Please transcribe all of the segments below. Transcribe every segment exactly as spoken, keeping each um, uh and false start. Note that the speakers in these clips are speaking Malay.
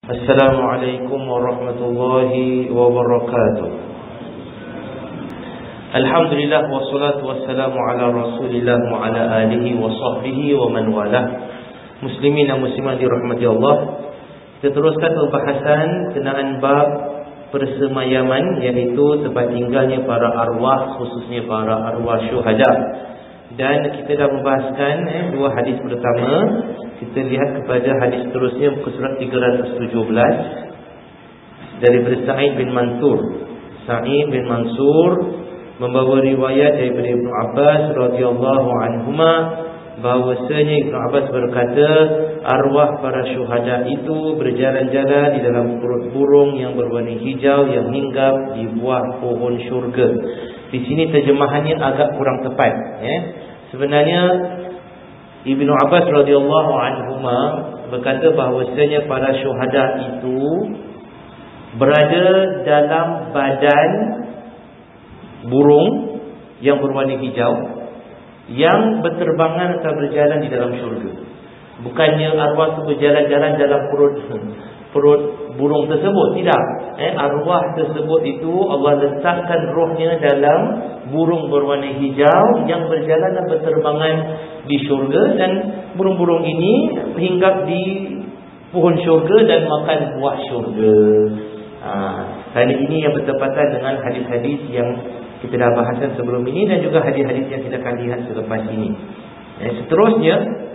Assalamualaikum warahmatullahi wabarakatuh. Alhamdulillah wassalatu wassalamu ala Rasulillah wa ala alihi wa sahbihi wa man walah. Muslimin dan muslimat dirahmati Allah. Kita teruskan pembahasan kenaan bab persemayaman, iaitu tempat tinggalnya para arwah, khususnya para arwah syuhada. Dan kita dah membahaskan eh, dua hadis pertama. Kita lihat kepada hadis seterusnya, muka surat tiga ratus tujuh belas daripada Sa'id bin Mansur. Sa'id bin Mansur membawa riwayat daripada Ibnu Abbas radhiyallahu anhuma, bahawasanya Ibnu Abbas berkata, arwah para syuhada itu berjalan-jalan di dalam perut burung yang berwarna hijau yang hinggap di buah pohon syurga. Di sini terjemahannya agak kurang tepat, eh. Sebenarnya Ibnu Abbas radhiyallahu anhuma berkata bahawasanya para syuhada itu berada dalam badan burung yang berwarna hijau yang berterbangan atau berjalan di dalam syurga. Bukannya arwah itu berjalan-jalan dalam perut perut burung tersebut, tidak. Eh, arwah tersebut itu Allah letakkan rohnya dalam burung berwarna hijau yang berjalan dan berterbangan di syurga, dan burung-burung ini hinggap di pohon syurga dan makan buah syurga. Ha, kali ini yang bertepatan dengan hadis-hadis yang kita dah bahaskan sebelum ini, dan juga hadis-hadis yang kita akan lihat selepas ini. Eh, seterusnya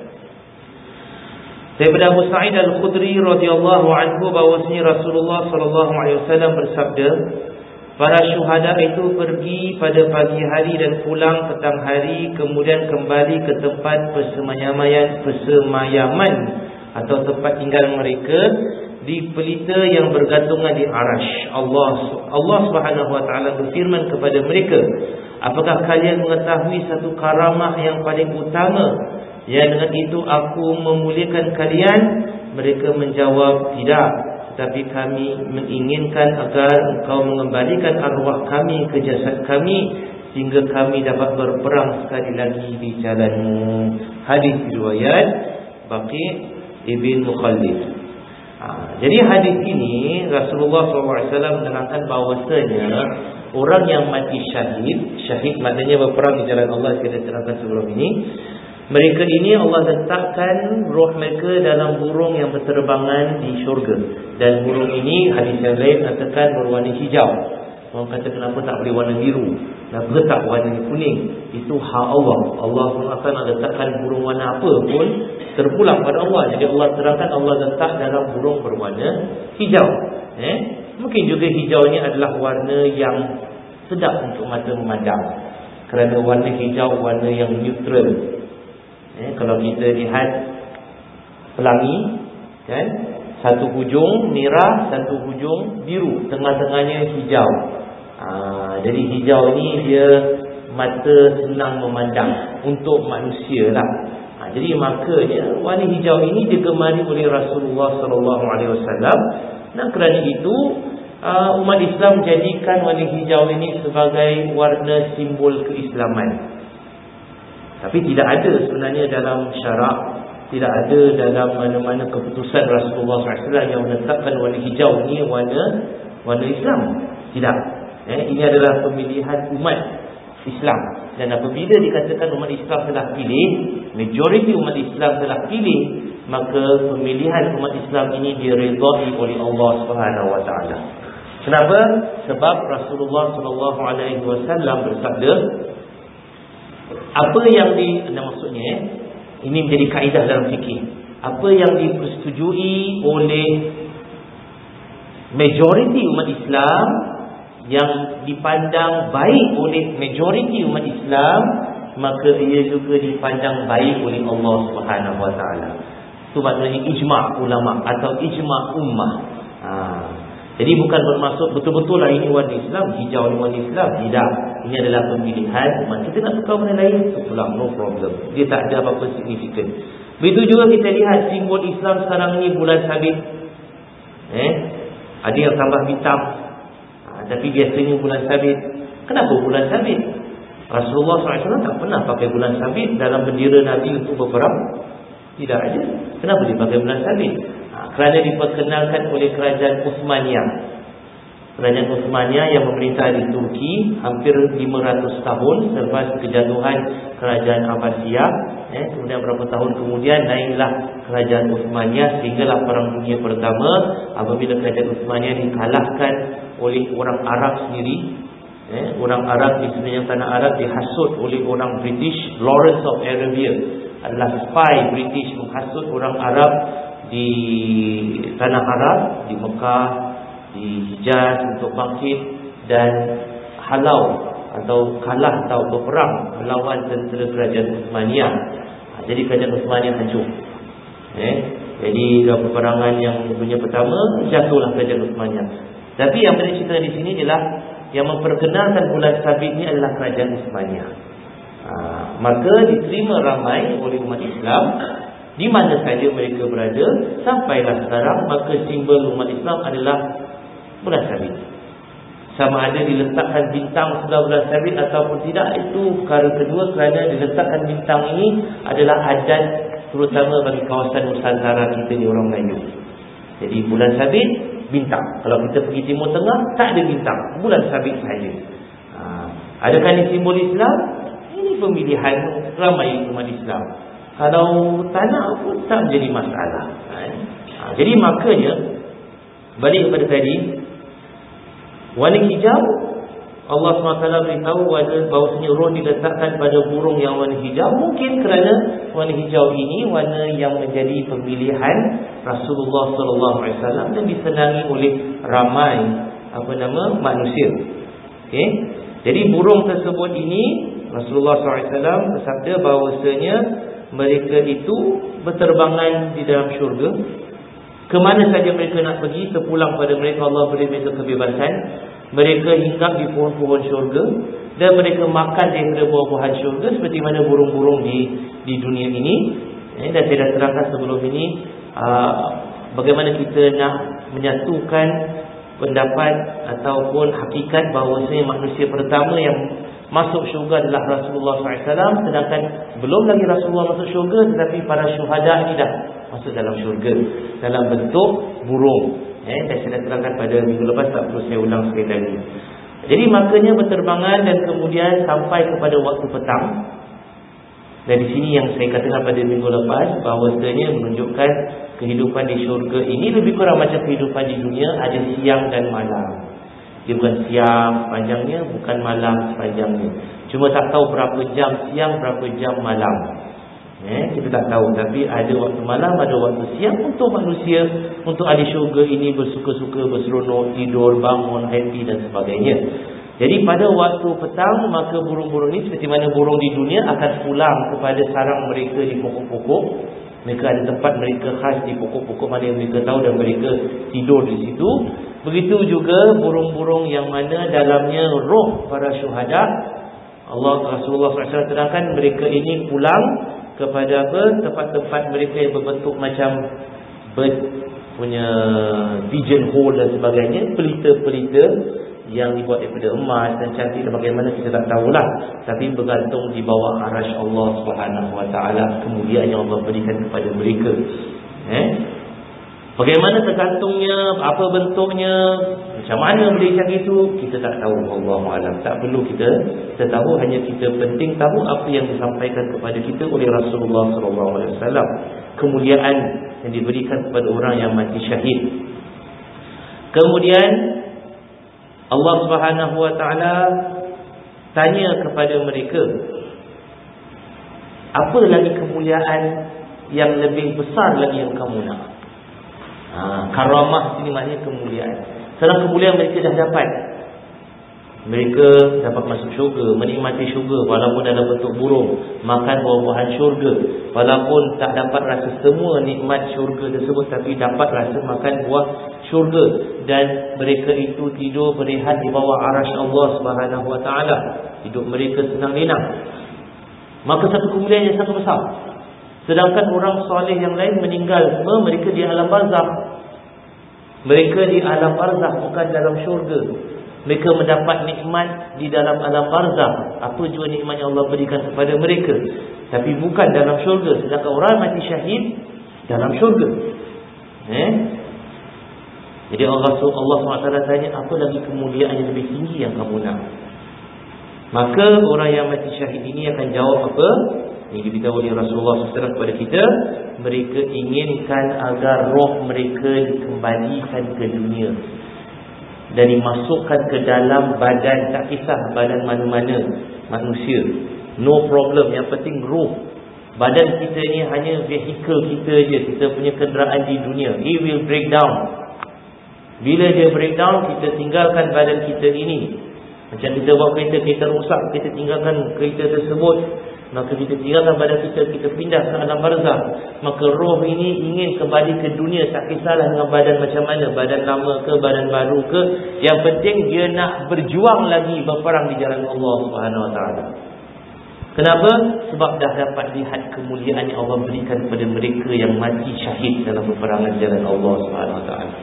daripada Abu Sa'id Al-Khudri radhiyallahu anhu, bahawasanya Rasulullah sallallahu alaihi wasallam bersabda, para syuhada itu pergi pada pagi hari dan pulang petang hari, kemudian kembali ke tempat persemayaman persemayaman atau tempat tinggal mereka di pelita yang bergantungan di arash Allah. Allah Subhanahu wa taala berfirman kepada mereka, apakah kalian mengetahui satu karamah yang paling utama, yang dengan itu aku memuliakan kalian? Mereka menjawab, tidak, tetapi kami menginginkan agar engkau mengembalikan arwah kami ke jasad kami, sehingga kami dapat berperang sekali lagi di jalanmu. Hadis riwayat Baqi ibn Mukhallid. Ha, jadi hadis ini Rasulullah sallallahu alaihi wasallam menerangkan bahawasanya orang yang mati syahid, syahid maknanya berperang di jalan Allah, kita terangkan sebelum ini, mereka ini Allah letakkan roh mereka dalam burung yang berterbangan di syurga. Dan burung ini, hadis yang lain katakan berwarna hijau. Orang kata kenapa tak boleh warna biru, kenapa tak warna kuning? Itu hak Allah. Allah subhanahu wa taala letakkan burung warna apa pun terpulang pada Allah. Jadi Allah terangkan Allah letak dalam burung berwarna hijau. Eh? Mungkin juga hijau ini adalah warna yang sedap untuk mata memandang, kerana warna hijau warna yang neutral. Eh, kalau kita lihat pelangi, kan, satu hujung merah, satu hujung biru, tengah-tengahnya hijau. Aa, jadi hijau ni dia mata senang memandang untuk manusia lah. Aa, jadi makanya warna hijau ini digemari oleh Rasulullah sallallahu alaihi wasallam. Dan kerana itu aa, umat Islam jadikan warna hijau ini sebagai warna simbol keislaman. Tapi tidak ada sebenarnya dalam syarak, tidak ada dalam mana-mana keputusan Rasulullah sallallahu alaihi wasallam yang menetapkan warna hijau ni warna warna Islam. Tidak. Eh, ini adalah pemilihan umat Islam. Dan apabila dikatakan umat Islam telah pilih, majoriti umat Islam telah pilih, maka pemilihan umat Islam ini diredai oleh Allah Subhanahu wa taala. Kenapa? Sebab Rasulullah sallallahu alaihi wasallam bersabda, apa yang di, nah maksudnya eh, ini menjadi kaedah dalam fikih, apa yang dipersetujui oleh majoriti umat Islam, yang dipandang baik oleh majoriti umat Islam, maka ia juga dipandang baik oleh Allah Subhanahu wa taala. Itu maknanya ijma' ulama atau ijma' ummah. Ha. Jadi bukan bermaksud betul-betul lah ini warna Islam, hijau ni warna Islam. Tidak. Ini adalah pemilihan umat. Kita nak tukar warna lain, pulang, no problem. Dia tak ada apa-apa signifikan. Begitu juga kita lihat simbol Islam sekarang ni bulan sabit. Eh, ada yang tambah bintang. Ha, tapi biasanya bulan sabit. Kenapa bulan sabit? Rasulullah sallallahu alaihi wasallam tak pernah pakai bulan sabit dalam bendera Nabi untuk berperang. Tidak ada. Kenapa dia pakai bulan sabit? Ha, kerana diperkenalkan oleh kerajaan Uthmaniyah. Kerajaan Uthmaniyah yang memerintah di Turki hampir lima ratus tahun selepas kejatuhan kerajaan Abbasiyah. eh, Kemudian berapa tahun kemudian naiklah kerajaan Uthmaniyah sehinggalah Perang Dunia Pertama, apabila kerajaan Uthmaniyah dikalahkan oleh orang Arab sendiri. eh, Orang Arab di semenanjung tanah Arab dihasut oleh orang British. Lawrence of Arabia adalah spy British menghasut orang Arab di tanah Arab, di Mekah, di Hijaz untuk bangkit dan halau atau kalah atau berperang melawan tentera kerajaan Uthmaniyah. ha, Jadi kerajaan Uthmaniyah hancur. eh? Jadi dalam peperangan yang dunia pertama, jatuhlah kerajaan Uthmaniyah. Tapi yang saya cerita di sini ialah yang memperkenalkan bulan sabit ni adalah kerajaan Uthmaniyah. ha, Maka diterima ramai oleh umat Islam di mana saja mereka berada. Sampailah sekarang, maka simbol umat Islam adalah bulan sabit. Sama ada diletakkan bintang sebelah bulan sabit ataupun tidak, itu perkara kedua, kerana diletakkan bintang ini adalah adat terutama bagi kawasan Nusantara kita ni, orang Melayu. Jadi bulan sabit, bintang. Kalau kita pergi Timur Tengah, tak ada bintang, bulan sabit sahaja. ha, Adakah ini simbol Islam? Ini pemilihan ramai umat Islam. Kalau tak nak pun tak menjadi masalah. ha, Jadi makanya, balik kepada tadi, warna hijau, Allah subhanahu wa taala beritahu bahawasanya roh diletakkan pada burung yang warna hijau. Mungkin kerana warna hijau ini warna yang menjadi pemilihan Rasulullah sallallahu alaihi wasallam dan disenangi oleh ramai apa nama manusia. Okey. Jadi burung tersebut ini, Rasulullah sallallahu alaihi wasallam bersabda bahawasanya mereka itu berterbangan di dalam syurga. Kemana saja mereka nak pergi, terpulang pada mereka Allah beri mereka kebebasan. Mereka hinggap di pohon-pohon syurga dan mereka makan daripada buah-buahan syurga seperti mana burung-burung di di dunia ini. eh, Dan saya dah terangkan sebelum ini uh, bagaimana kita nak menyatukan pendapat ataupun hakikat bahawasanya manusia pertama yang masuk syurga adalah Rasulullah sallallahu alaihi wasallam, sedangkan belum lagi Rasulullah masuk syurga, tetapi para syuhada ini dah masuk dalam syurga dalam bentuk burung. Eh, dan saya dah terangkan pada minggu lepas, tak perlu saya ulang sekali lagi. Jadi makanya berterbangan dan kemudian sampai kepada waktu petang. Dan di sini yang saya katakan pada minggu lepas, bahawasanya menunjukkan kehidupan di syurga ini lebih kurang macam kehidupan di dunia, ada siang dan malam. Dia bukan siang sepanjangnya, bukan malam sepanjangnya. Cuma tak tahu berapa jam siang, berapa jam malam. Eh, kita tak tahu. Tapi ada waktu malam, ada waktu siang untuk manusia, untuk ahli syurga ini bersuka-suka, berseronok, tidur, bangun, happy dan sebagainya. Jadi pada waktu petang, maka burung-burung ini seperti mana burung di dunia akan pulang kepada sarang mereka di pokok-pokok. Mereka ada tempat mereka khas di pokok-pokok mana yang mereka tahu dan mereka tidur di situ. Begitu juga burung-burung yang mana dalamnya roh para syuhada. Allah Rasulullah sallallahu alaihi wasallam terangkan mereka ini pulang kepada apa? Tempat-tempat mereka yang berbentuk macam bird punya pigeon hole dan sebagainya, pelita-pelita yang dibuat daripada emas dan cantik dan bagaimana kita tak tahulah, tapi bergantung di bawah arasy Allah Subhanahu wa taala, kemuliaan yang Allah berikan kepada mereka. Eh? Bagaimana tergantungnya, apa bentuknya, macam mana boleh macam itu, kita tak tahu. Allahu a'lam. Tak perlu kita kita tahu, hanya kita penting tahu apa yang disampaikan kepada kita oleh Rasulullah sallallahu alaihi wasallam, kemuliaan yang diberikan kepada orang yang mati syahid. Kemudian Allah Subhanahu wa taala tanya kepada mereka, apa lagi kemuliaan yang lebih besar lagi yang kamu nak? Ha, karamah sini maknanya kemuliaan. Setelah kemuliaan mereka dah dapat, mereka dapat masuk syurga, menikmati syurga walaupun dalam bentuk burung, makan buah-buahan syurga, walaupun tak dapat rasa semua nikmat syurga tersebut, tapi dapat rasa makan buah syurga. Dan mereka itu tidur berehat di bawah arasy Allah Subhanahu wa taala. Hidup mereka senang lenang. Maka satu kemuliaan yang sangat besar. Sedangkan orang soleh yang lain meninggal semua, mereka di alam barzakh. Mereka di alam barzakh, bukan dalam syurga. Mereka mendapat nikmat di dalam alam barzakh. Apa juga nikmat yang Allah berikan kepada mereka, tapi bukan dalam syurga. Sedangkan orang mati syahid dalam syurga. Eh? Jadi Allah Allah subhanahu wa taala tanya, apa lagi kemuliaan yang lebih tinggi yang kamu nak? Maka orang yang mati syahid ini akan jawab apa? Ini diberitahu oleh Rasulullah sallallahu alaihi wasallam kepada kita. Mereka inginkan agar roh mereka dikembalikan ke dunia dan dimasukkan ke dalam badan, tak kisah badan mana-mana manusia, no problem. Yang penting roh. Badan kita ni hanya vehicle kita je, kita punya kenderaan di dunia. It will break down. Bila dia breakdown, kita tinggalkan badan kita ini. Macam kita bawa kereta, kereta rosak, kita tinggalkan kereta tersebut, maka kita tinggalkan badan kita, kita pindah ke alam barzakh. Maka roh ini ingin kembali ke dunia, tak kisahlah dengan badan macam mana, badan lama ke, badan baru ke. Yang penting dia nak berjuang lagi, berperang di jalan Allah Subhanahu Wa Taala. Kenapa? Sebab dah dapat lihat kemuliaan yang Allah berikan kepada mereka yang mati syahid dalam peperangan jalan Allah Subhanahu Wa Taala.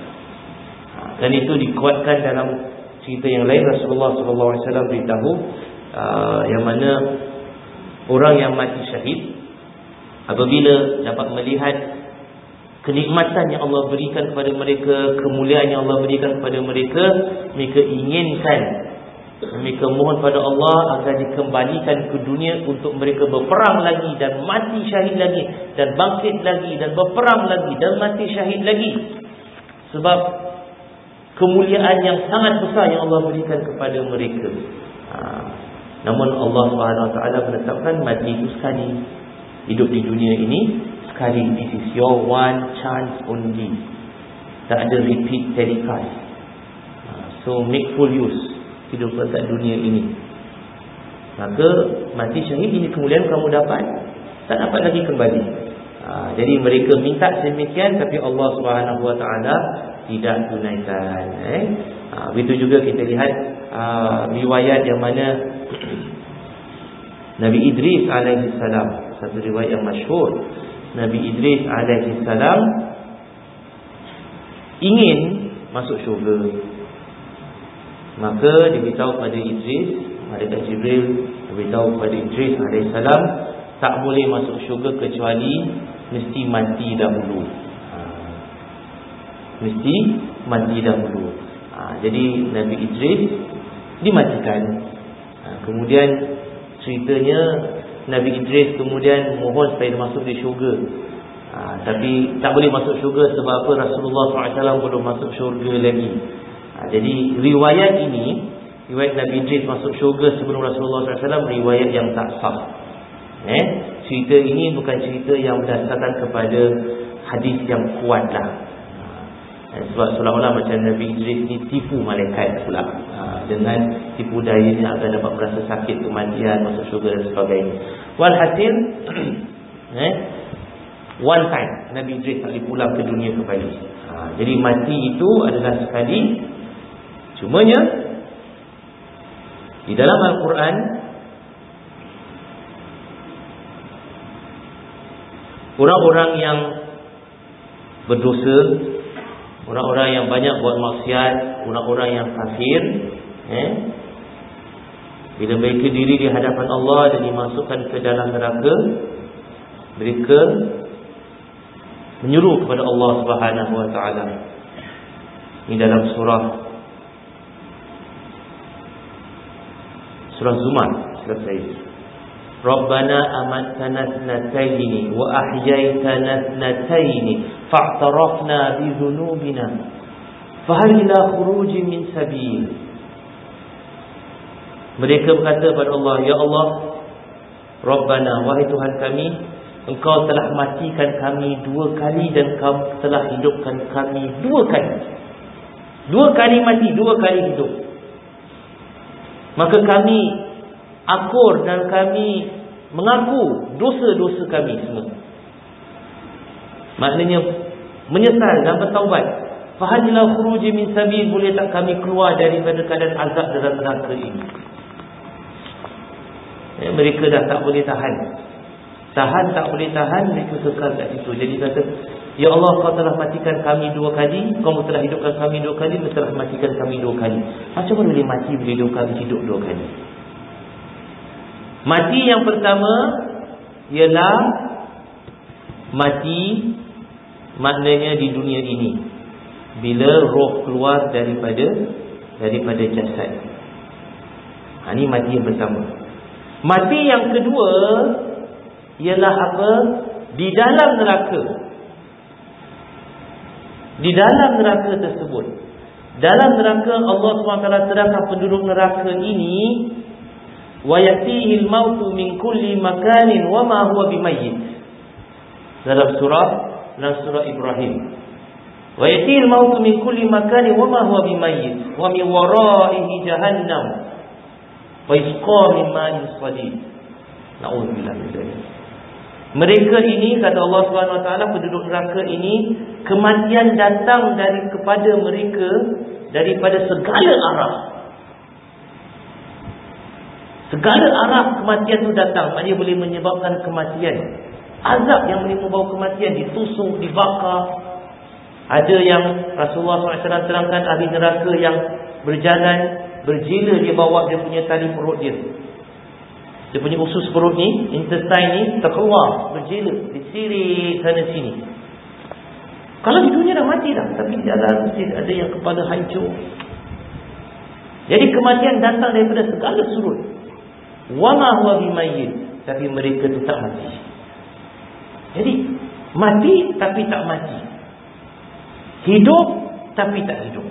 Dan itu dikuatkan dalam cerita yang lain. Rasulullah sallallahu alaihi wasallam beritahu uh, yang mana orang yang mati syahid apabila dapat melihat kenikmatan yang Allah berikan kepada mereka, kemuliaan yang Allah berikan kepada mereka, mereka inginkan, mereka mohon pada Allah agar dikembalikan ke dunia untuk mereka berperang lagi dan mati syahid lagi dan bangkit lagi dan berperang lagi dan mati syahid lagi. Sebab kemuliaan yang sangat besar yang Allah berikan kepada mereka. Ha. Namun Allah Subhanahu Wa Taala menetapkan mati itu sekali, hidup di dunia ini sekali. This is your one chance only. Tak ada repeat telecast. Ha. So make full use hidup kat dunia ini. Maka mati syahid ini kemuliaan kamu dapat, tak dapat lagi kembali. Ha. Jadi mereka minta sedemikian, tapi Allah Subhanahu Wa Taala tidak tunaikan. Eh? Ha, begitu juga kita lihat uh, riwayat yang mana Nabi Idris alaihi salam, satu riwayat yang masyhur. Nabi Idris alaihi salam ingin masuk syurga. Maka diberitahu pada Idris, malaikat Jibril diberitahu pada Idris alaihi salam, tak boleh masuk syurga kecuali mesti mati dahulu. Mesti mati dahulu. Ha, jadi Nabi Idris dimatikan. Ha, kemudian ceritanya Nabi Idris kemudian mohon supaya masuk di syurga. Ha, tapi tak boleh masuk syurga sebab apa? Rasulullah sallallahu alaihi wasallam belum masuk syurga lagi. Ha, jadi riwayat ini, riwayat Nabi Idris masuk syurga sebelum Rasulullah sallallahu alaihi wasallam, riwayat yang tak sah. Eh, cerita ini bukan cerita yang berdasarkan kepada hadis yang kuat lah. Sebab seolah-olah macam Nabi Idris ni tipu malaikat pula, ha, dengan tipu dayanya agar dapat merasa sakit, kematian, masuk syurga dan sebagainya. Walhasil eh, one time Nabi Idris tak boleh pulang ke dunia kembali. Ha, jadi mati itu adalah sekali. Cumanya di dalam Al-Quran orang-orang yang berdosa, orang-orang yang banyak buat maksiat, orang-orang yang kafir, eh, bila mereka diri di hadapan Allah dan dimasukkan ke dalam neraka, mereka menyuruh kepada Allah Subhanahu Wa Taala. Ini dalam surah surah Zumar, surah saya. Rabbana amatana thnataini wa ahyaytana thnataini fa'tarafna bi dhunubina fahal ila khurujin min sabil. Mereka berkata kepada Allah, ya Allah, Rabbana, wahai Tuhan kami, Engkau telah matikan kami dua kali dan Kau telah hidupkan kami dua kali. Dua kali mati, dua kali hidup. Maka kami akur dan kami mengaku dosa-dosa kami semua. Maknanya menyesal dan bertaubat. Fahajlah khuruji min sabil, boleh tak kami keluar daripada keadaan azab dalam neraka ini. Ya, mereka dah tak boleh tahan. Tahan tak boleh tahan, mereka kekal kat situ. Jadi kata, ya Allah, Kau telah matikan kami dua kali, Kau telah hidupkan kami dua kali, Kau telah matikan kami dua kali. Macam mana boleh mati boleh dua kali, hidup dua kali? Mati yang pertama ialah mati maknanya di dunia ini, bila roh keluar daripada daripada jasad. Ha, ini mati yang pertama. Mati yang kedua ialah apa? Di dalam neraka. Di dalam neraka tersebut, dalam neraka Allah subhanahu wa taala terangkan penduduk neraka ini, wa yatihil mautu min kulli makanin wa ma huwa bimayyit. Dalam surah dalam surah Ibrahim, wa yatihil mautu min kulli makanin wa ma huwa bimayyit wa min waraihi jahannam wa yusqa min ma'in sadid. Na'udzubillah min dzalik. Mereka ini, kata Allah subhanahu wa taala, penduduk neraka ini, kematian datang dari kepada mereka daripada segala arah. Segala arah kematian itu datang. Maknanya boleh menyebabkan kematian. Azab yang boleh membawa kematian, ditusuk, dibakar. Ada yang Rasulullah sallallahu alaihi wasallam terangkan, ahli neraka yang berjalan berjela, dia bawa dia punya tali perut dia. Dia punya usus perut ni, intestine ni terkeluar, berjela, disirit sana sini. Kalau di dunia dah mati dah, tapi di dalam mesti ada yang kepala hancur. Jadi kematian datang daripada segala sudut. Wa ma huwa bimayyit, tapi mereka tetap mati. Jadi mati tapi tak mati, hidup tapi tak hidup.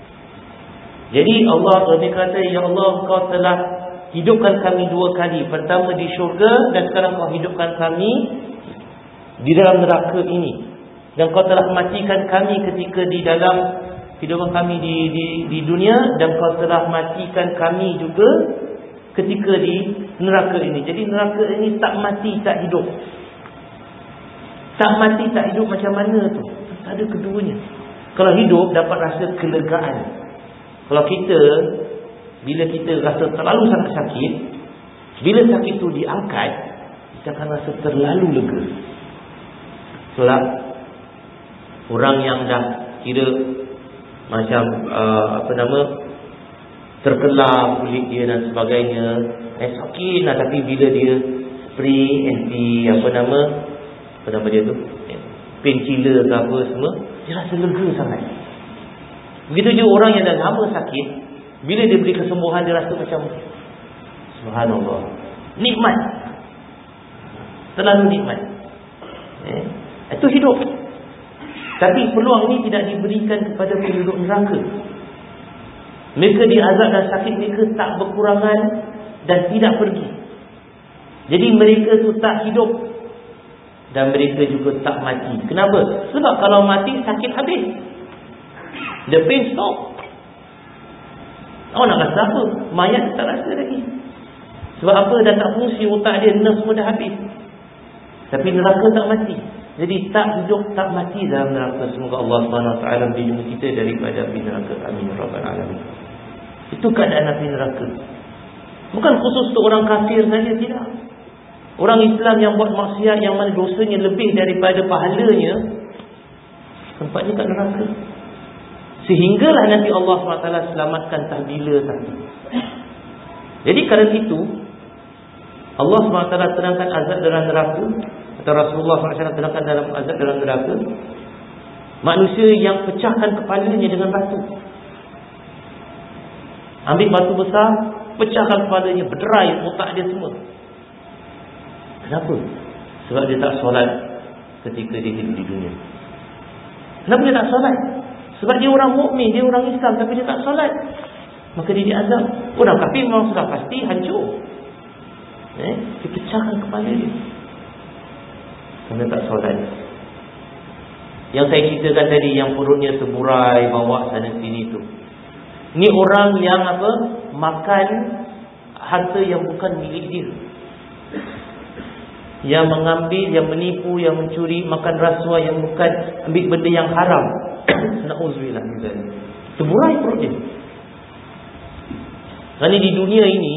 Jadi Allah berkata, ya Allah, Kau telah hidupkan kami dua kali. Pertama di syurga, dan sekarang Kau hidupkan kami di dalam neraka ini. Dan Kau telah matikan kami ketika di dalam hidupkan kami di, di, di dunia, dan Kau telah matikan kami juga ketika di neraka ini. Jadi neraka ini tak mati tak hidup. Tak mati tak hidup macam mana tu? Tak ada keduanya. Kalau hidup dapat rasa kelegaan. Kalau kita, bila kita rasa terlalu sangat sakit, bila sakit tu diangkat, kita akan rasa terlalu lega. Sebab orang yang dah kira macam uh, apa nama, terkelar kulit dia dan sebagainya, eh sakit lah, tapi bila dia spray anti apa nama apa nama dia tu, painkiller ke apa semua, dia rasa lega sangat. Begitu juga orang yang dah lama sakit, bila dia beri kesembuhan, dia rasa macam subhanallah, nikmat, terlalu nikmat. eh, Itu hidup. Tapi peluang ini tidak diberikan kepada penduduk neraka. Mereka diazab dan sakit mereka tak berkurangan dan tidak pergi. Jadi mereka tu tak hidup, dan mereka juga tak mati. Kenapa? Sebab kalau mati, sakit habis, the pain stop. Oh, nak rasa apa? Mayat tak rasa lagi. Sebab apa? Dah tak fungsi otak dia, nerve semua dah habis. Tapi neraka tak mati. Jadi tak hidup, tak mati dalam neraka. Semoga Allah subhanahu wa taala melindungi kita daripada api neraka. Amin ya rabbal alamin. Itu keadaan api neraka. Bukan khusus untuk orang kafir saja, tidak. Orang Islam yang buat maksiat, yang mana dosanya lebih daripada pahalanya, tempatnya kat neraka. Sehinggalah nanti Allah subhanahu wa taala selamatkan tahbila tadi. Jadi kerana itu Allah subhanahu wa taala terangkan azab dalam neraka, atau Rasulullah sallallahu alaihi wasallam terangkan dalam azab dalam neraka, manusia yang pecahkan kepalanya dengan batu. Ambil batu besar, pecahkan kepalanya, berderai otak dia semua. Kenapa? Sebab dia tak solat ketika dia hidup di dunia. Kenapa dia tak solat? Sebab dia orang mukmin, dia orang Islam, tapi dia tak solat, maka dia diazab. Orang kafir memang sudah pasti hancur, eh, dipecahkan kepala dia kerana tak solat. Yang saya ceritakan tadi, yang perutnya terburai, bawa sana sini tu, ni orang yang apa, makan harta yang bukan milik dia, yang mengambil, yang menipu, yang mencuri, makan rasuah yang bukan, ambil benda yang haram. Na'udzubillah min dzalik. Terburai perut dia. Kerana di dunia ini,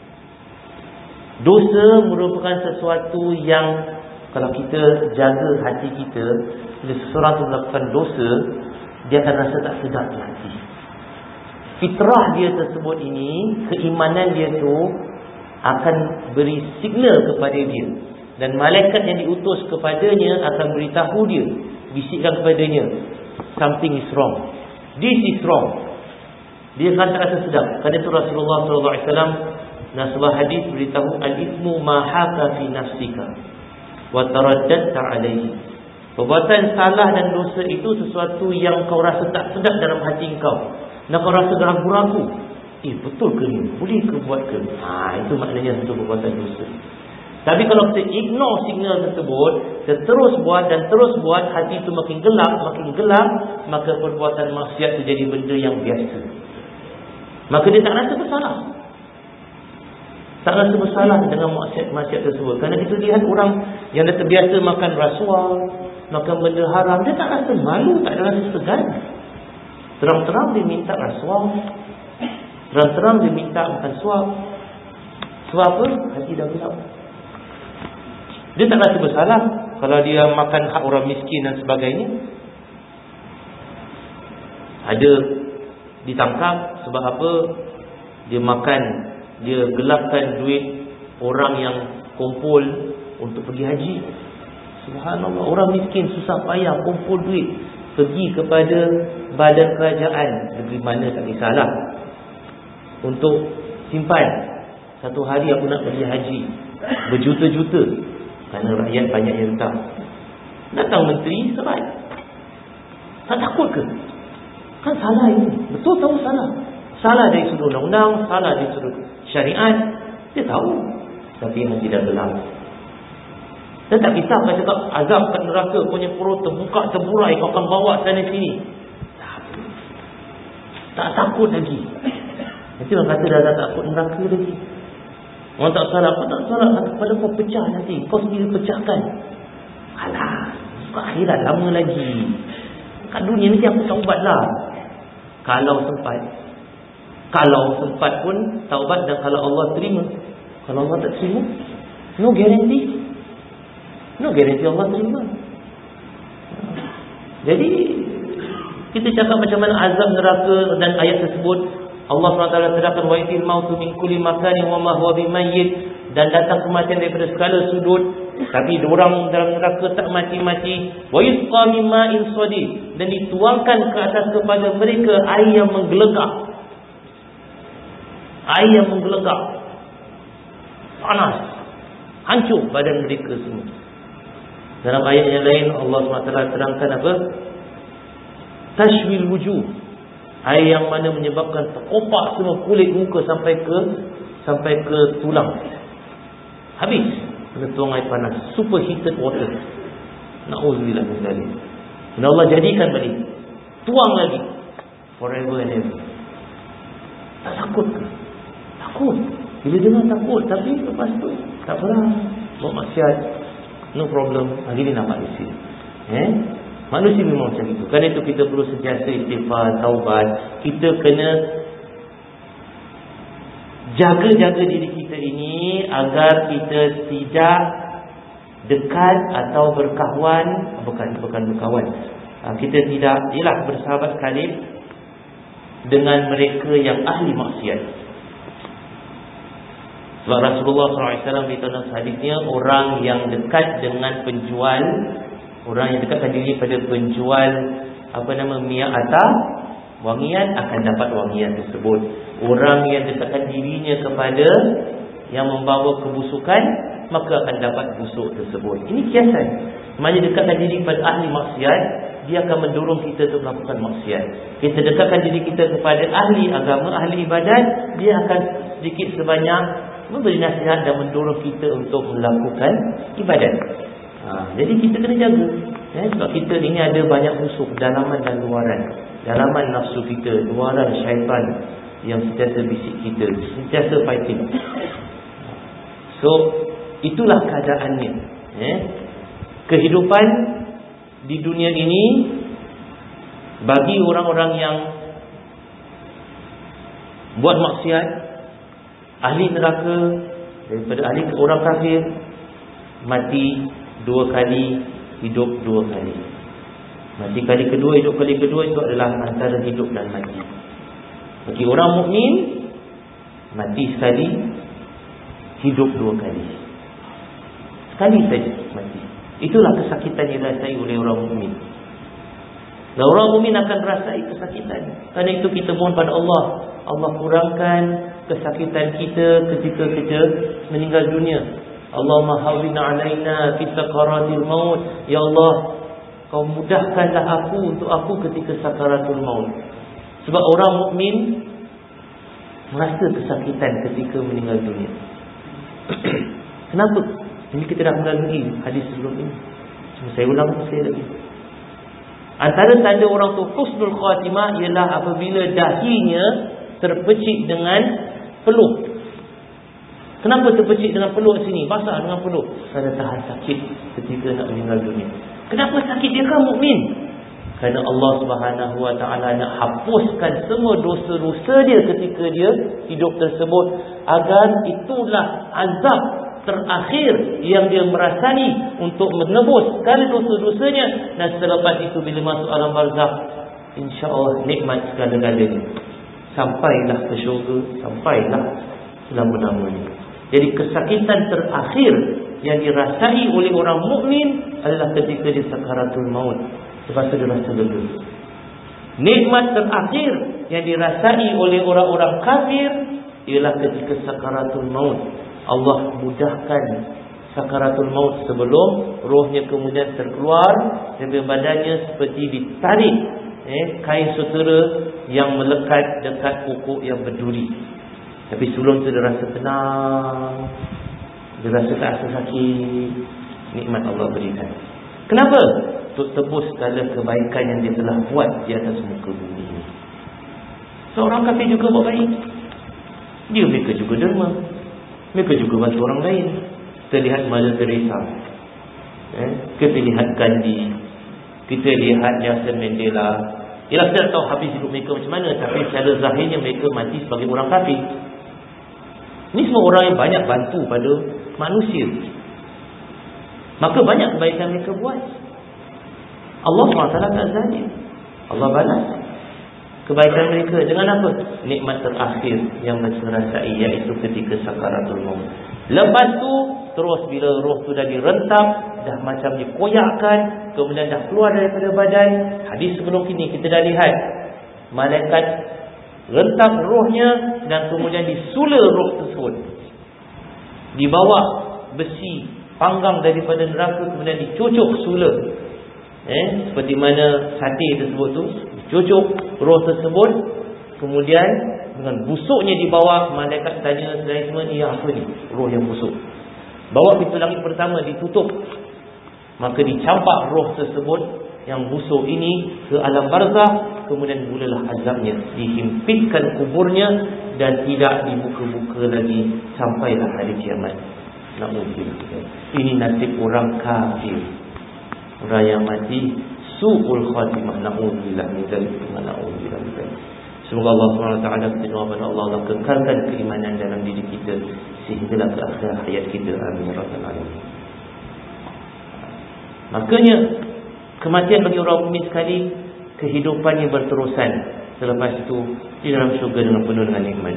dosa merupakan sesuatu yang kalau kita jaga hati kita, bila seseorang tu melakukan dosa, dia akan rasa tak sedap di hati. Fitrah dia tersebut ini, keimanan dia tu akan beri signal kepada dia, dan malaikat yang diutus kepadanya akan beritahu dia bisikkan kepadanya, something is wrong, this is wrong. Dia akan tak rasa sedap. Kerana itu Rasulullah sallallahu alaihi wasallam dalam sebuah hadis beritahu, al-ithmu ma haka fi nafsika wa taraddadta alaihi. Perbuatan salah dan dosa itu sesuatu yang kau rasa tak sedap dalam hati kau, dan kau rasa ragu-ragu, eh betul ke ni, boleh ke buat ke? Ha, itu maknanya satu perbuatan dosa. Tapi kalau kita ignore signal tersebut, kita terus buat dan terus buat, hati itu makin gelap, makin gelap, maka perbuatan maksiat itu jadi benda yang biasa. Maka dia tak rasa bersalah. Tak rasa bersalah dengan maksiat-maksiat tersebut. Kerana kita lihat orang yang dah terbiasa makan rasuah, makan benda haram, dia tak rasa malu, tak ada rasa segan. Terang-terang dia minta rasuah, terang-terang dia minta makan suap. Sebab apa? Hati dah gelap. Dia tak rasa bersalah kalau dia makan hak orang miskin dan sebagainya. Ada ditangkap sebab apa? Dia makan, dia gelapkan duit orang yang kumpul untuk pergi haji. Subhanallah, orang miskin susah payah kumpul duit, pergi kepada badan kerajaan, negeri mana tak kisahlah, untuk simpan, satu hari aku nak pergi haji, berjuta-juta. Kerana rakyat banyak yang datang. Datang menteri, serai. Tak takut ke? Kan salah ini. Betul tahu salah. Salah dari sudut undang-undang, salah dari sudut syariat. Dia tahu. Tapi yang tidak gelap. Dan tak kisah kau cakap azab kat neraka, kau punya perut terbuka, terburai, kau akan bawa sana sini. Tak, tak takut lagi. Nanti orang kata dah tak takut neraka lagi. Orang tak salah, kau tak salah, pada kau pecah nanti, kau sendiri pecahkan. Alah, kau akhirat lama lagi. Kat dunia ni aku taubat lah. Kalau sempat. Kalau sempat pun taubat, dan kalau Allah terima. Kalau Allah tak terima, no guarantee. No guarantee Allah terima. Jadi kita cakap macam mana azab neraka dan ayat tersebut. Allah subhanahu wa taala terangkan, wa itil mautu min kulli makanin wa ma huwa bimayyit, dan datang kematian daripada segala sudut, tapi orang dalam neraka tak mati-mati. Wa yusqa min ma'in sadid, dan dituangkan ke atas kepada mereka air yang menggelegak. Air yang menggelegak, panas, hancur badan mereka semua. Dalam ayat yang lain Allah subhanahu wa taala terangkan apa? Tashwil wujuh, air yang mana menyebabkan terkopak semua kulit muka sampai ke sampai ke tulang. Habis kena tuang air panas, super heated water. Na'udzubillah min dzalik. Dan Allah jadikan balik, tuang lagi, forever and ever. Tak takut ke? Takut. Bila dengar takut, tapi lepas tu tak pernah buat maksiat, no problem. Hari ni nak manusia. Eh? Manusia memang macam itu. Kerana itu kita perlu sentiasa istighfar, taubat. Kita kena jaga-jaga diri kita ini agar kita tidak dekat atau berkawan, bukan bukan berkawan. Kita tidak ialah bersahabat karib dengan mereka yang ahli maksiat. Sebab Rasulullah sallallahu alaihi wasallam beritahu dalam hadisnya, orang yang dekat dengan penjual, orang yang dekatkan diri pada penjual apa nama minyak atar, wangian, akan dapat wangian tersebut. Orang yang dekatkan dirinya kepada yang membawa kebusukan, maka akan dapat busuk tersebut. Ini kiasan. Maknanya dekatkan diri kepada ahli maksiat, dia akan mendorong kita untuk melakukan maksiat. Kita dekatkan diri kita kepada ahli agama, ahli ibadat, dia akan sedikit sebanyak memberi nasihat dan mendorong kita untuk melakukan ibadat. Ha, jadi kita kena jaga, eh, sebab kita ini ada banyak musuh, dalaman dan luaran. Dalaman nafsu kita, luaran syaitan yang sentiasa bisik kita, sentiasa fighting. So itulah keadaannya. eh. Kehidupan di dunia ini bagi orang-orang yang buat maksiat, ahli neraka, daripada ahli orang kafir, mati dua kali, hidup dua kali. Mati kali kedua, hidup kali kedua, itu adalah antara hidup dan mati. Bagi orang mukmin, mati sekali, hidup dua kali. Sekali saja mati. Itulah kesakitan yang dirasai oleh orang mukmin. Dan orang mukmin akan rasai kesakitan. Kerana itu kita mohon pada Allah, Allah kurangkan kesakitan kita ketika kita meninggal dunia. Allahumma hawwin alaina fi sakaratil maut. Ya Allah, Kau mudahkanlah aku untuk aku ketika sakaratul maut. Sebab orang mukmin merasa kesakitan ketika meninggal dunia. Kenapa? Ini kita dah melalui hadis sebelum ini. Cuma saya ulang sekali lagi. Antara tanda orang tu husnul khatimah ialah apabila dahinya terpecik dengan peluh. Kenapa terpecik dengan peluh sini? Basah dengan peluh. Kerana tahan sakit ketika nak meninggal dunia. Kenapa sakit dia kan mukmin? Kerana Allah Subhanahu Wa Taala nak hapuskan semua dosa-dosa dia ketika dia hidup tersebut, agar itulah azab terakhir yang dia merasai untuk menebus segala dosa-dosanya. Dan selepas itu bila masuk alam barzakh, insya-Allah nikmat segala-galanya. Sampailah ke syurga, sampailah selama-lamanya. Jadi kesakitan terakhir yang dirasai oleh orang mukmin adalah ketika dia sakaratul maut. Lepas tu dia rasa lega. Nikmat terakhir yang dirasai oleh orang-orang kafir ialah ketika sakaratul maut. Allah mudahkan sakaratul maut sebelum rohnya kemudian terkeluar dari badannya seperti ditarik eh, kain sutera yang melekat dekat pokok yang berduri. Tapi sebelum tu dia rasa tenang, dia rasa tak rasa sakit. Nikmat Allah berikan. Kenapa? Untuk tebus segala kebaikan yang dia telah buat di atas muka bumi ini. Seorang kafir juga buat baik, dia mereka juga derma, mereka juga bantu orang lain. Kita lihat Mother Teresa, eh? kita lihat Gandhi, kita lihat Nelson Mandela. Ialah kita tak tahu habis hidup mereka macam mana, tapi secara zahirnya mereka mati sebagai orang kafir. Ini semua orang yang banyak bantu pada manusia, maka banyak kebaikan mereka buat. Allah subhanahu wa taala tak zalim. Allah balas kebaikan mereka dengan apa? Nikmat terakhir yang mereka rasai, iaitu ketika sakaratul maut. Lepas tu terus bila roh tu dah direntam, dah macam dikoyakkan, kemudian dah keluar daripada badan. Hadis sebelum ini kita dah lihat malaikat rentam rohnya dan kemudian disula roh tersebut, dibawa besi panggang daripada neraka, kemudian dicucuk sula, eh, seperti mana sate tersebut tu dicucuk roh tersebut. Kemudian dengan busuknya dibawa, malaikat tanya selain semua ni, apa ni? Roh yang busuk. Bawa pintu langit pertama, ditutup, maka dicampak roh tersebut yang busuk ini ke alam barzakh. Kemudian mulalah azabnya, dihimpitkan kuburnya dan tidak dibuka-buka lagi sampailah hari kiamat. Na'udzubillah. Ini nasib orang kafir, orang yang mati su'ul khatimah. Na'udzubillah min dzalik, na'udzubillah min dzalik. Semoga Allah subhanahu wa taala, kita doa pada Allah, Allah kekalkan keimanan dalam diri kita sehinggalah ke akhir hayat kita. Amin ya rabbal alamin. Makanya kematian bagi orang mukmin sekali, kehidupannya berterusan selepas itu di dalam syurga dengan penuh dengan nikmat.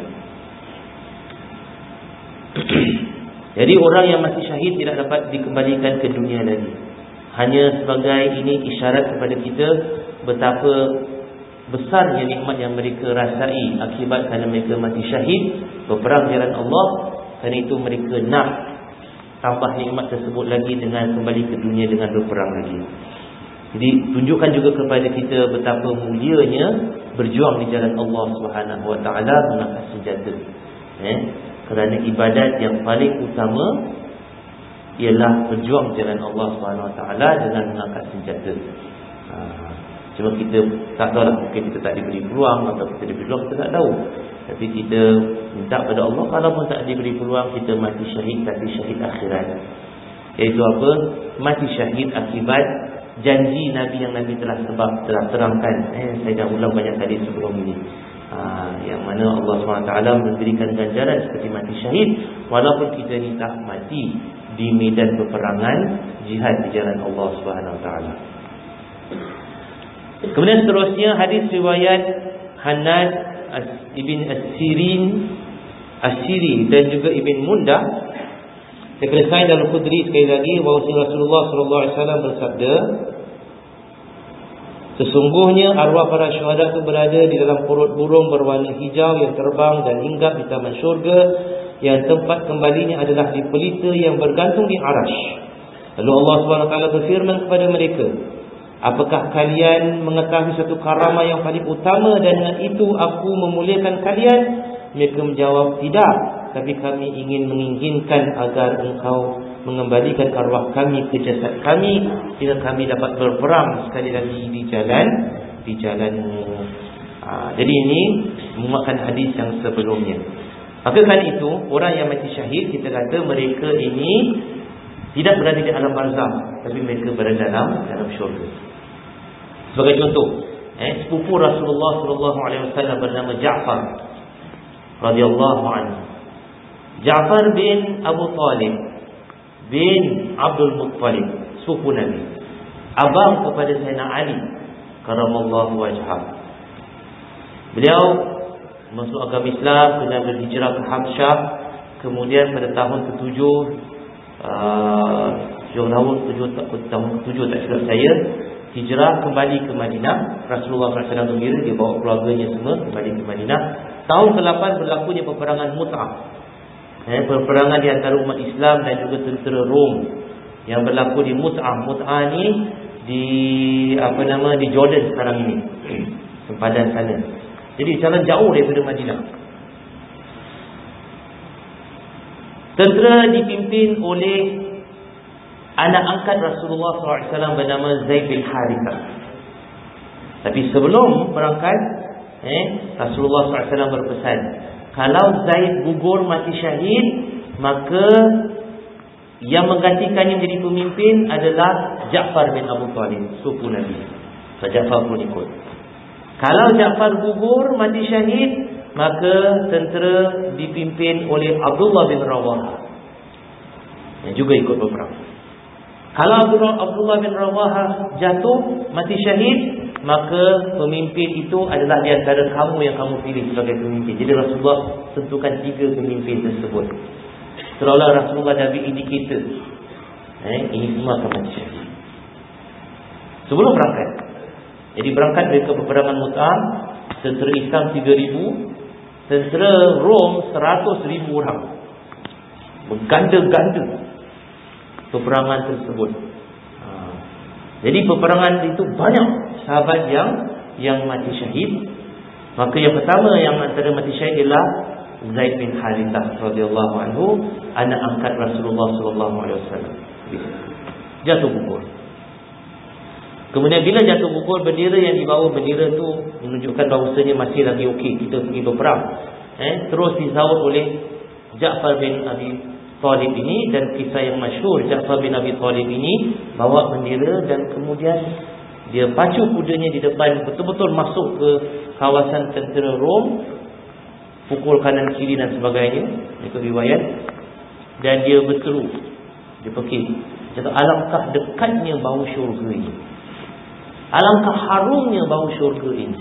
Jadi orang yang mati syahid tidak dapat dikembalikan ke dunia lagi. Hanya sebagai ini isyarat kepada kita betapa besarnya nikmat yang mereka rasai akibat kerana mereka mati syahid berperang jalan Allah. Kerana itu mereka nak tambah nikmat tersebut lagi dengan kembali ke dunia dengan berperang lagi. Jadi tunjukkan juga kepada kita betapa mulianya berjuang di jalan Allah Subhanahu Wa Taala mengangkat senjata. Eh? Kerana ibadat yang paling utama ialah berjuang jalan Allah Subhanahu Wa Taala dengan mengangkat senjata. Ha, cuma kita tak tahu lah, mungkin kita tak diberi peluang atau kita diberi peluang, kita tak tahu. Tapi kita minta pada Allah, kalau pun tak diberi peluang, kita mati syahid tapi syahid akhirat. Iaitu apa? Mati syahid akibat janji Nabi yang Nabi telah sebab telah terangkan. Eh, saya dah ulang banyak kali sebelum ini. Ha, yang mana Allah subhanahu wa taala memberikan ganjaran seperti mati syahid, walaupun kita ni tak mati di medan peperangan jihad di jalan Allah subhanahu wa taala. Kemudian seterusnya hadis riwayat Hanad Ibn As-Sirin As-Siri dan juga Ibn Mundah daripada Sa'id Al-Khudri sekali lagi, bahawa Rasulullah sallallahu alaihi wasallam bersabda, Sesungguhnya arwah para syuhada itu berada di dalam perut burung berwarna hijau yang terbang dan hinggap di taman syurga, yang tempat kembalinya adalah di pelita yang bergantung di arash. Lalu Allah subhanahu wa taala berfirman kepada mereka, apakah kalian mengetahui satu karamah yang paling utama dan dengan itu aku memuliakan kalian? Mereka menjawab, tidak, tapi kami ingin menginginkan agar engkau mengembalikan arwah kami ke jasad kami, sehingga kami dapat berperang sekali lagi di jalan di jalanmu. Ha, jadi ini menguatkan hadis yang sebelumnya. Maka kan itu orang yang mati syahid, kita kata mereka ini tidak berada di alam barzakh, tapi mereka berada dalam dalam syurga. Sebagai contoh, eh, sepupu Rasulullah sallallahu alaihi wasallam bernama Ja'far radhiyallahu anhu. Ja'far bin Abu Talib bin Abdul Muttalib, sepupu Nabi, abang kepada Sayyidina Ali karamallahu wajhah. Beliau masuk agama Islam, kemudian berhijrah ke Habsyah. Kemudian pada tahun ketujuh uh, tahun ketujuh tahun ketujuh tak silap saya, hijrah kembali ke Madinah. Rasulullah sallallahu alaihi wasallam gembira, dia bawa keluarganya semua kembali ke Madinah. Tahun ke lapan berlakunya peperangan Mut'ah, eh, peperangan di antara umat Islam dan juga tentera Rom yang berlaku di Mut'ah. Mut'ah ni di apa nama di Jordan sekarang ini, sempadan sana. Jadi sangat jauh daripada Madinah. Tentera dipimpin oleh anak angkat Rasulullah sallallahu alaihi wasallam bernama Zaid bin Harithah. Tapi sebelum berangkat, eh, Rasulullah sallallahu alaihi wasallam berpesan, kalau Zaid gugur mati syahid, maka yang menggantikannya menjadi pemimpin adalah Ja'far bin Abu Talib, sepupu Nabi. So, Ja'far pun ikut. Kalau Ja'far gugur mati syahid, maka tentera dipimpin oleh Abdullah bin Rawahah, yang juga ikut berperang. Kalau Abdullah bin Rawahah jatuh mati syahid, maka pemimpin itu adalah di antara kamu yang kamu pilih sebagai pemimpin. Jadi Rasulullah tentukan tiga pemimpin tersebut. Seolah Rasulullah dah beri indikator, eh, ini semua akan mati syahid sebelum berangkat. Jadi berangkat mereka peperangan Mut'ah, tentera Islam tiga ribu, tentera Rom seratus ribu orang, berganda-ganda peperangan tersebut. Ha. Jadi peperangan itu banyak sahabat yang yang mati syahid. Maka yang pertama yang antara mati syahid ialah Zaid bin Harithah radhiyallahu anhu, anak angkat Rasulullah sallallahu alaihi wasallam. Jatuh gugur. Kemudian bila jatuh gugur, bendera yang dibawa, bendera tu menunjukkan bahawasanya masih lagi okey, kita pergi berperang. Eh, terus disaut oleh Ja'far bin Abi Talib ini, dan kisah yang masyhur, Ja'far bin Abi Talib ini bawa bendera dan kemudian dia pacu kudanya di depan, betul-betul masuk ke kawasan tentera Rom, pukul kanan kiri dan sebagainya, itu riwayat. Dan dia berseru, dia pekik, kata, alangkah dekatnya bau syurga ini, alangkah harumnya bau syurga ini.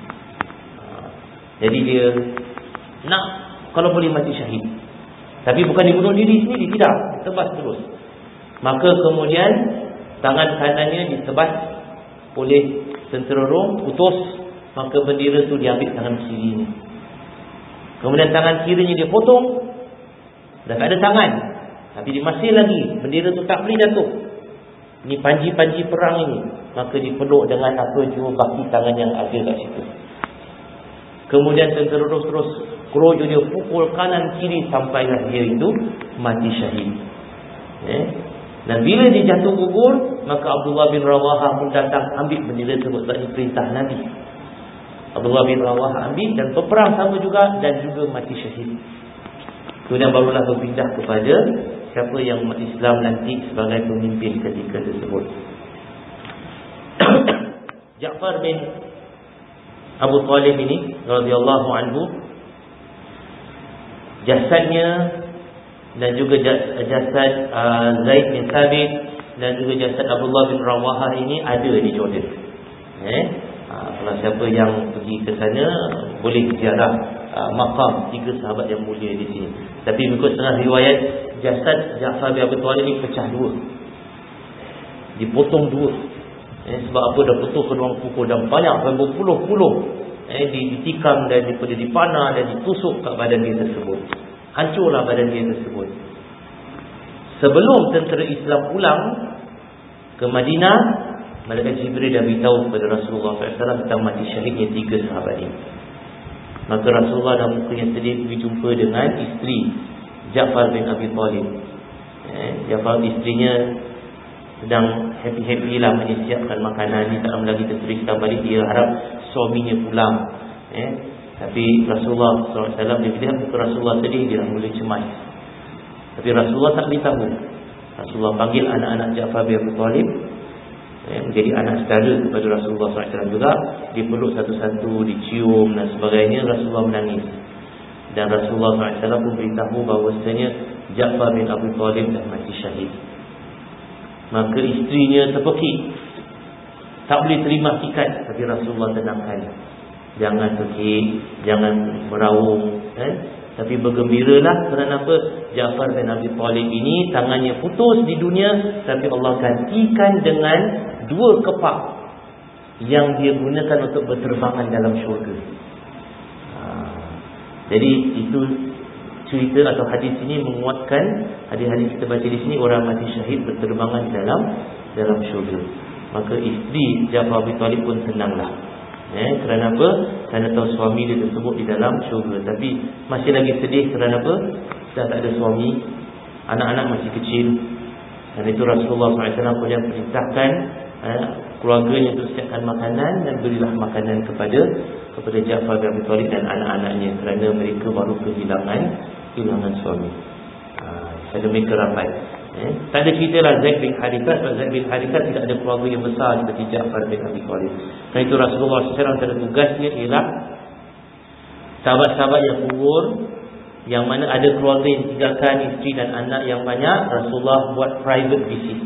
Jadi dia nak kalau boleh mati syahid, tapi bukan dibunuh diri sendiri, tidak, ditebas terus. Maka kemudian tangan kanannya ditebas oleh tentera Rom, putus. Maka bendera tu diambil tangan kirinya, kemudian tangan kirinya dia potong, dah tak ada tangan, tapi dia masih lagi, bendera tu tak boleh jatuh. Ini panji-panji perang ini, maka dipeluk dengan apa jua baki tangan yang ada kat situ. Kemudian tentera terus terus kerojo dia, pukul kanan kiri sampailah dia itu mati syahid. Eh? Dan bila dia jatuh gugur, maka Abdullah bin Rawahah pun datang ambil bendera tersebut, tak perintah Nabi. Abdullah bin Rawahah ambil dan berperang sama juga, dan juga mati syahid. Kemudian barulah berpindah kepada siapa yang umat Islam nanti sebagai pemimpin ketika tersebut. Ja'far bin Abu Talib ini radhiyallahu anhu, jasadnya dan juga jasad uh, Zaid bin Thabit dan juga jasad Abdullah bin Rawahah ini ada di Jordan. Eh? Uh, kalau siapa yang pergi ke sana boleh ziarah uh, makam tiga sahabat yang mulia di sini. Tapi mengikut setengah riwayat, jasad Ja'far bin Abi Talib ini pecah dua, dipotong dua. eh, sebab apa, dah putus kedua kuku dan banyak berpuluh-puluh eh, ditikam dan daripada dipanah dan ditusuk kat badan dia tersebut. Hancurlah badan dia tersebut. Sebelum tentera Islam pulang ke Madinah, Malaikat Jibril dah beritahu kepada Rasulullah sallallahu alaihi wasallam tentang mati syahidnya tiga sahabat ini. Maka Rasulullah dah mukanya sedih pergi jumpa dengan isteri Ja'far bin Abi Talib. eh, Ja'far, isterinya sedang happy-happy lah menyiapkan makanan. Dia tak lama lagi tentera Islam balik, dia harap suaminya pulang. eh, Tapi Rasulullah sallallahu alaihi wasallam, dia lihat muka Rasulullah sedih, dia dah mula cemas. Tapi Rasulullah tak beritahu. Rasulullah panggil anak-anak Ja'far bin Abi Talib, eh, menjadi anak saudara kepada Rasulullah sallallahu alaihi wasallam juga. Dipeluk satu-satu, dicium dan sebagainya. Rasulullah menangis. Dan Rasulullah sallallahu alaihi wasallam pun beritahu bahawasanya Ja'far bin Abi Talib dah mati syahid. Maka isterinya terpekik, tak boleh terima hakikat. Tapi Rasulullah tenangkan, jangan pekik, jangan meraung, eh? Tapi bergembiralah. Kerana apa? Ja'far bin Abi Talib ini tangannya putus di dunia, tapi Allah gantikan dengan dua kepak yang dia gunakan untuk berterbangan dalam syurga. ha. Jadi itu cerita atau hadis ini menguatkan hadis-hadis kita baca di sini, orang mati syahid berterbangan dalam dalam syurga. Maka isteri Ja'far bin Abi Talib pun senanglah. Eh, kerana apa? Kerana tahu suami dia tersebut di dalam syurga. Tapi masih lagi sedih kerana apa? Dah tak ada suami, anak-anak masih kecil. Dan itu Rasulullah sallallahu alaihi wasallam pun yang perintahkan eh, keluarganya untuk siapkan makanan dan berilah makanan kepada kepada Ja'far bin Abi Talib dan anak-anaknya, kerana mereka baru kehilangan kehilangan suami. Ha, ada mereka ramai. Eh, tak ada cerita lah Zaid bin Harithah. Sebab Zaid bin Harithah tidak ada keluarga yang besar seperti Ja'far bin Abi Talib. Kerana itu Rasulullah sallallahu alaihi wasallam antara tugasnya ialah sahabat-sahabat yang kubur, yang mana ada keluarga yang tinggalkan isteri dan anak yang banyak, Rasulullah buat private visit.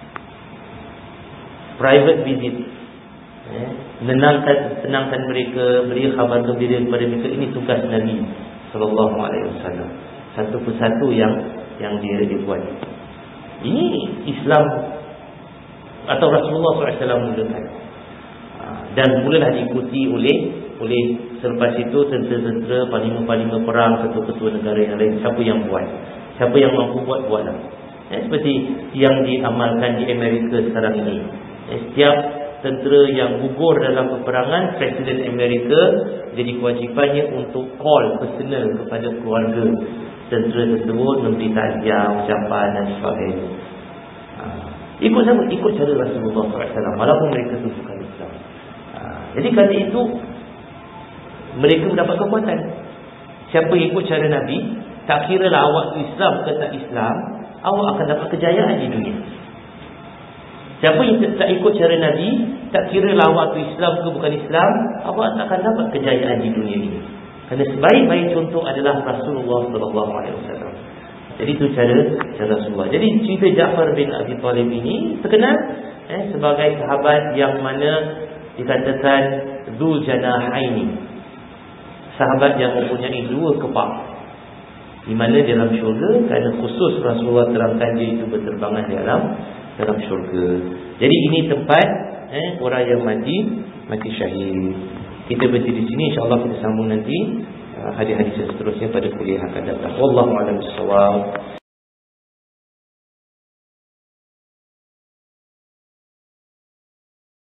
Private visit. Eh, menenangkan, tenangkan mereka, beri khabar gembira kepada mereka. Ini tugas Nabi sallallahu alaihi wasallam. Satu persatu yang yang dia dia buat. Ini Islam atau Rasulullah sallallahu alaihi wasallam mulakan. Dan mulalah diikuti oleh oleh selepas itu tentera-tentera, panglima-panglima perang, ketua-ketua negara yang lain. Siapa yang buat? Siapa yang mampu buat, buatlah. Eh, seperti yang diamalkan di Amerika sekarang ini. Eh, setiap tentera yang gugur dalam peperangan, Presiden Amerika jadi kewajipannya untuk call personal kepada keluarga tentera tersebut, memberi takziah, ucapan dan sebagainya. Ha. Ikut sama, ikut cara Rasulullah sallallahu alaihi wasallam, walaupun mereka tu bukan Islam. Ha. Jadi kerana itu mereka mendapat kekuatan. Siapa ikut cara Nabi, tak kira lah awak tu Islam ke tak Islam, awak akan dapat kejayaan di dunia. Siapa yang tak ikut cara Nabi, tak kira lah awak tu Islam ke bukan Islam, awak tak akan dapat kejayaan di dunia ini. Kerana sebaik-baik contoh adalah Rasulullah sallallahu alaihi wasallam. Jadi itu cara cara Rasulullah. Jadi cerita Ja'far bin Abi Talib ini terkenal eh, sebagai sahabat yang mana dikatakan Dzul Janahaini, sahabat yang mempunyai dua kepak, di mana dalam syurga, kerana khusus Rasulullah terangkan dia itu berterbangan dalam dalam syurga. Jadi ini tempat eh, orang yang mati mati syahid. Kita berhenti di sini, insya-Allah kita sambung nanti uh, hadis-hadis seterusnya pada kuliah akan datang. Wallahu a'lam bissawab.